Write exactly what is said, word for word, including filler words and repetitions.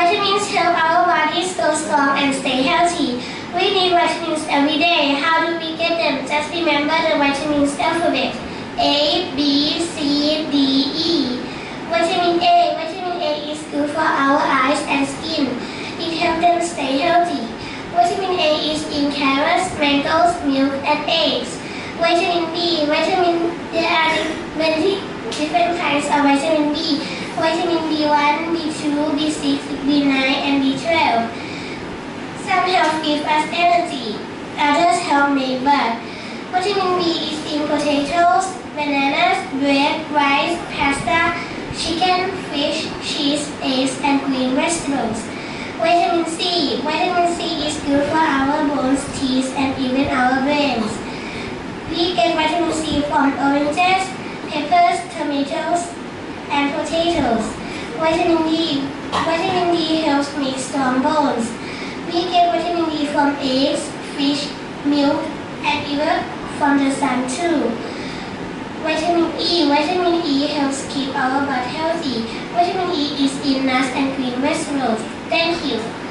Vitamins help our bodies grow strong and stay healthy. We need vitamins every day. How do we get them? Just remember the vitamins alphabet. A, B, C, D, E. Vitamin A. Vitamin A is good for our eyes and skin. It helps them stay healthy. Vitamin A is in carrots, mangoes, milk, and eggs. Vitamin B. Vitamin There are many different kinds of vitamin B. Vitamin B one, B two, B six, B nine, and B twelve. Some help give us energy. Others help make blood. Vitamin B is in potatoes, bananas, bread, rice, pasta, chicken, fish, cheese, eggs, and green vegetables. Vitamin C. Vitamin C is good for our bones, teeth, and even our brains. We get vitamin C from oranges, peppers, tomatoes, and potatoes. Vitamin D. Vitamin D helps make strong bones. We get vitamin D from eggs, fish, milk, and even from the sun too. Vitamin E. Vitamin E helps keep our blood healthy. Vitamin E is in nuts and green vegetables. Thank you.